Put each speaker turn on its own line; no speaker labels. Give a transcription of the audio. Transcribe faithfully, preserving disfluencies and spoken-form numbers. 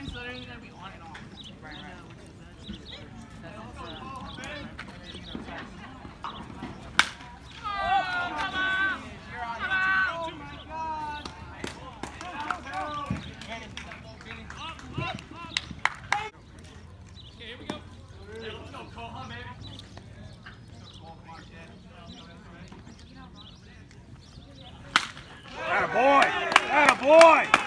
lines that are gonna be on and off. Right, right.
Atta boy! Atta boy!